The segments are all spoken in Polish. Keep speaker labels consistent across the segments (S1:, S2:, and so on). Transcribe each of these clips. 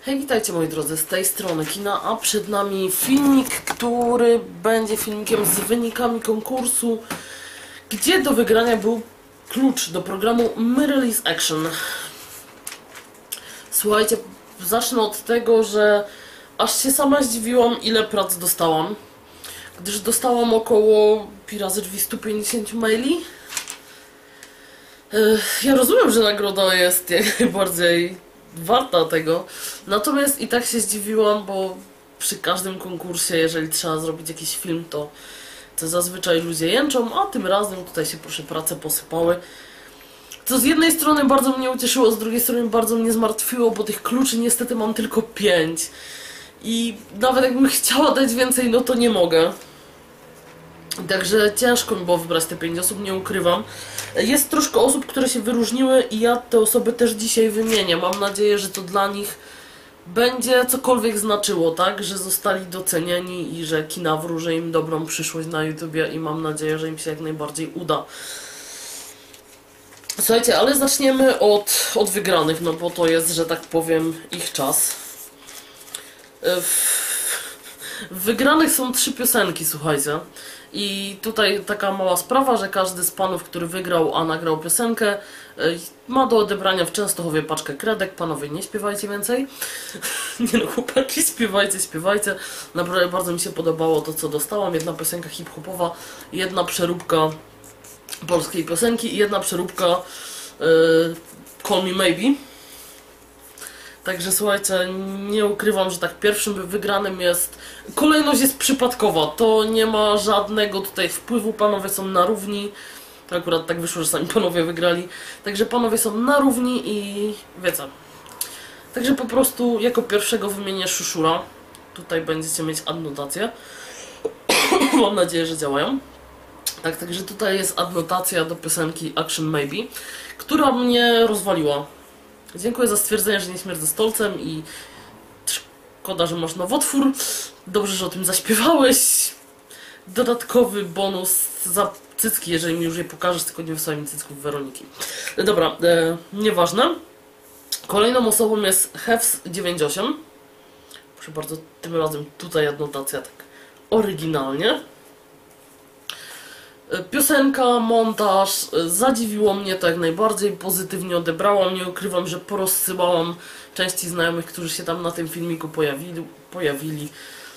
S1: Hej, witajcie moi drodzy, z tej strony Kina, a przed nami filmik, który będzie filmikiem z wynikami konkursu, gdzie do wygrania był klucz do programu Mirrorless Action. Słuchajcie, zacznę od tego, że aż się sama zdziwiłam, ile prac dostałam, gdyż dostałam około pi razy drzwi 150 maili. Ja rozumiem, że nagroda jest jak najbardziej warta tego, natomiast i tak się zdziwiłam, bo przy każdym konkursie, jeżeli trzeba zrobić jakiś film, to zazwyczaj ludzie jęczą, a tym razem tutaj się proszę prace posypały. Co z jednej strony bardzo mnie ucieszyło, z drugiej strony bardzo mnie zmartwiło, bo tych kluczy niestety mam tylko 5 i nawet jakbym chciała dać więcej, no to nie mogę. Także ciężko mi było wybrać te 5 osób, nie ukrywam. Jest troszkę osób, które się wyróżniły i ja te osoby też dzisiaj wymienię. Mam nadzieję, że to dla nich będzie cokolwiek znaczyło, tak? Że zostali docenieni i że kina wróży im dobrą przyszłość na YouTubie i mam nadzieję, że im się jak najbardziej uda. Słuchajcie, ale zaczniemy od wygranych, no bo to jest, że tak powiem, ich czas. W wygranych są 3 piosenki, słuchajcie. I tutaj taka mała sprawa, że każdy z panów, który wygrał, a nagrał piosenkę, ma do odebrania w Częstochowie paczkę kredek. Panowie, nie śpiewajcie więcej. Nie no, chłopaki, śpiewajcie, śpiewajcie. Naprawdę bardzo mi się podobało to, co dostałam. Jedna piosenka hip-hopowa, jedna przeróbka polskiej piosenki i jedna przeróbka Call Me Maybe. Także słuchajcie, nie ukrywam, że tak pierwszym wygranym jest... Kolejność jest przypadkowa, to nie ma żadnego tutaj wpływu, panowie są na równi. Akurat tak wyszło, że sami panowie wygrali. Także panowie są na równi i wiecie. Także po prostu jako pierwszego wymienię Szuszura. Tutaj będziecie mieć adnotację. Mam nadzieję, że działają. Tak, także tutaj jest adnotacja do piosenki Action Maybe, która mnie rozwaliła. Dziękuję za stwierdzenie, że nie śmierdzę stolcem i szkoda, że masz nowotwór. Dobrze, że o tym zaśpiewałeś. Dodatkowy bonus za cycki, jeżeli mi już je pokażesz, tylko nie wysłaj mi cycków Weroniki. Dobra, nieważne. Kolejną osobą jest Hevs98. Proszę bardzo, tym razem tutaj adnotacja tak oryginalnie. Piosenka, montaż, zadziwiło mnie to jak najbardziej, pozytywnie odebrałam, nie ukrywam, że porozsyłałam części znajomych, którzy się tam na tym filmiku pojawili.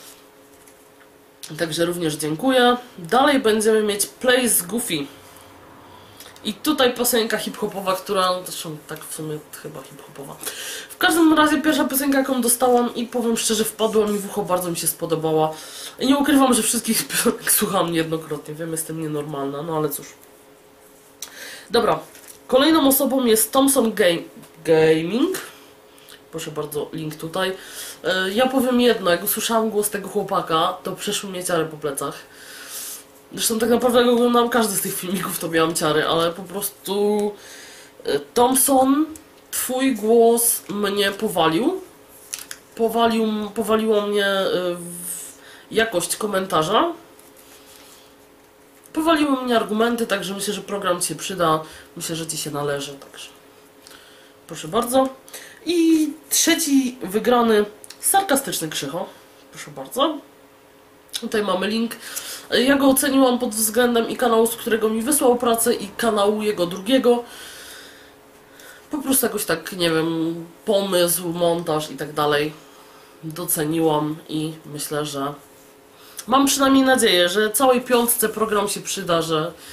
S1: Także również dziękuję. Dalej będziemy mieć Play z Goofy. I tutaj piosenka hip-hopowa, która, no zresztą tak w sumie chyba hip-hopowa. W każdym razie pierwsza piosenka, jaką dostałam i powiem szczerze, wpadła mi w ucho, bardzo mi się spodobała. I nie ukrywam, że wszystkich piosenek słucham niejednokrotnie, wiem, jestem nienormalna, no ale cóż. Dobra, kolejną osobą jest Thompson Gaming. Proszę bardzo, link tutaj. Ja powiem jedno, jak usłyszałam głos tego chłopaka, to przeszły mnie ciary po plecach. Zresztą tak naprawdę jak oglądam każdy z tych filmików, to miałam ciary, ale po prostu Thompson, twój głos mnie powalił. Powaliło mnie jakość komentarza. Powaliły mnie argumenty, także myślę, że program ci się przyda. Myślę, że ci się należy, także proszę bardzo. I trzeci wygrany, sarkastyczny Krzycho. Proszę bardzo. Tutaj mamy link. Ja go oceniłam pod względem i kanału, z którego mi wysłał pracę, i kanału jego drugiego. Po prostu jakoś tak, nie wiem, pomysł, montaż i tak dalej doceniłam i myślę, że mam przynajmniej nadzieję, że całej piątce program się przyda,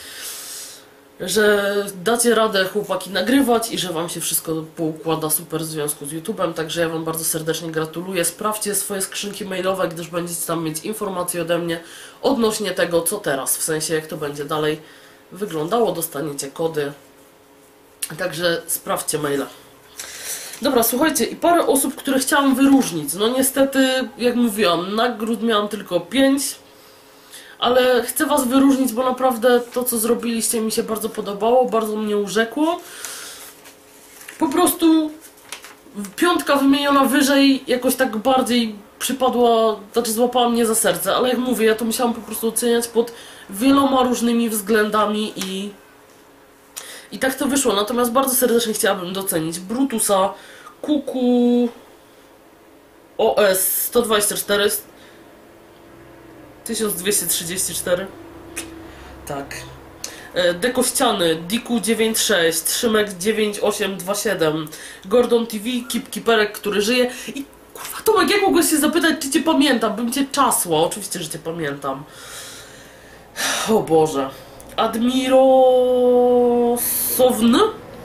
S1: że dacie radę, chłopaki, nagrywać i że wam się wszystko poukłada super w związku z YouTube'em, także ja wam bardzo serdecznie gratuluję. Sprawdźcie swoje skrzynki mailowe, gdyż będziecie tam mieć informacje ode mnie odnośnie tego, co teraz, w sensie jak to będzie dalej wyglądało, dostaniecie kody, także sprawdźcie maile. Dobra, słuchajcie, i parę osób, które chciałam wyróżnić. No niestety, jak mówiłam, nagród miałam tylko 5. Ale chcę was wyróżnić, bo naprawdę to, co zrobiliście, mi się bardzo podobało, bardzo mnie urzekło. Po prostu piątka wymieniona wyżej jakoś tak bardziej przypadła, znaczy złapała mnie za serce, ale jak mówię, ja to musiałam po prostu oceniać pod wieloma różnymi względami i tak to wyszło. Natomiast bardzo serdecznie chciałabym docenić Brutusa, Kuku, OS 124 1234. Tak. Dekościany, Diku 96, Trzymek 9827, Gordon TV, Kiperek, który żyje. I kurwa, Tomek, jak mogłeś się zapytać, czy cię pamiętam? Bym cię czasła. Oczywiście, że cię pamiętam. O Boże. Admirosowny?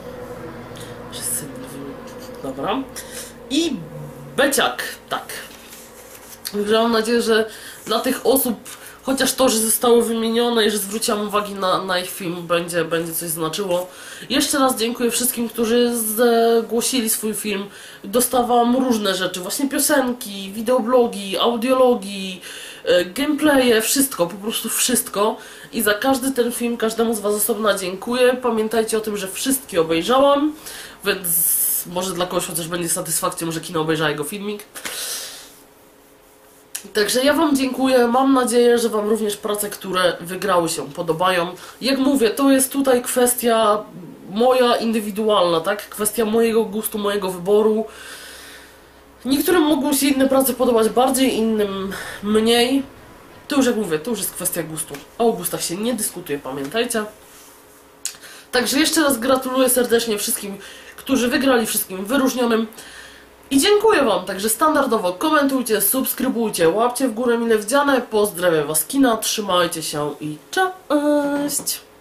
S1: Dobra. I Beciak, tak. Także mam nadzieję, że dla tych osób, chociaż to, że zostały wymienione i że zwróciłam uwagi na ich film, będzie coś znaczyło. Jeszcze raz dziękuję wszystkim, którzy zgłosili swój film. Dostawałam różne rzeczy, właśnie piosenki, wideoblogi, audiologi, gameplaye, wszystko, po prostu wszystko. I za każdy ten film, każdemu z was osobna dziękuję. Pamiętajcie o tym, że wszystkie obejrzałam, więc może dla kogoś chociaż będzie satysfakcją, że kino obejrzała jego filmik. Także ja wam dziękuję, mam nadzieję, że wam również prace, które wygrały się, podobają. Jak mówię, to jest tutaj kwestia moja indywidualna, tak? Kwestia mojego gustu, mojego wyboru. Niektórym mogą się inne prace podobać bardziej, innym mniej. To już jak mówię, to już jest kwestia gustu. A o gustach się nie dyskutuje, pamiętajcie. Także jeszcze raz gratuluję serdecznie wszystkim, którzy wygrali, wszystkim wyróżnionym. I dziękuję wam, także standardowo komentujcie, subskrybujcie, łapcie w górę mile widziane. Pozdrawiam was kina, trzymajcie się i cześć!